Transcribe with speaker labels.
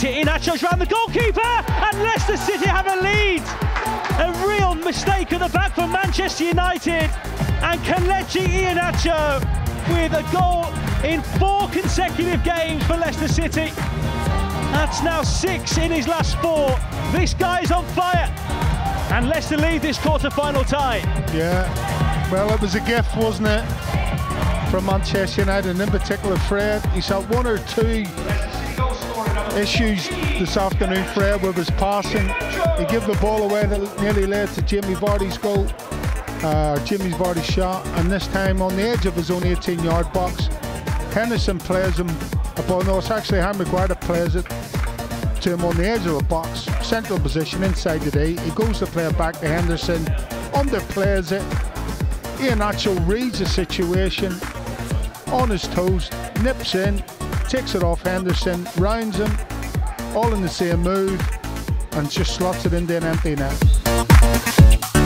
Speaker 1: Iheanacho's round the goalkeeper, and Leicester City have a lead. A real mistake at the back for Manchester United, and Kelechi Iheanacho with a goal in 4 consecutive games for Leicester City. That's now 6 in his last 4. This guy's on fire, and Leicester lead this quarter-final tie.
Speaker 2: Yeah, well, it was a gift, wasn't it, from Manchester United, and in particular Fred. He's had 1 or 2 issues this afternoon, Fred, with his passing. He gave the ball away that nearly led to Jamie Vardy's goal, Jamie Vardy's shot, and this time on the edge of his own 18-yard box, Henderson plays him a ball. No, it's actually Harry Maguire that plays it to him on the edge of the box, central position inside the D. He goes to play it back to Henderson, underplays it. Iheanacho reads the situation on his toes, nips in, takes it off Henderson, rounds him, all in the same move, and just slots it into an empty net.